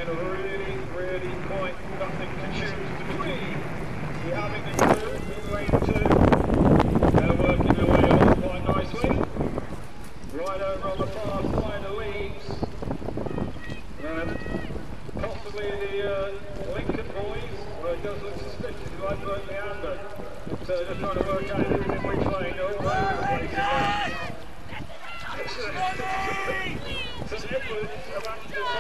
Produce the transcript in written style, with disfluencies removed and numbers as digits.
a really quite nothing to choose between. You're having the two in lane 2. They're working their way along quite nicely. Right over on the far side of Leeds. And possibly the Lincoln boys, well, it does look suspicious, you might burn the amber. But just trying to work out who's in which lane, all over the place. St Edwards have actually